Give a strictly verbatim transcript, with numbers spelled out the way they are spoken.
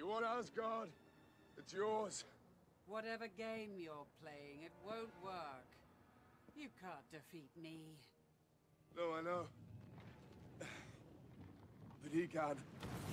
You want Asgard? It's yours. Whatever game you're playing, it won't work. You can't defeat me. No, I know. But he can.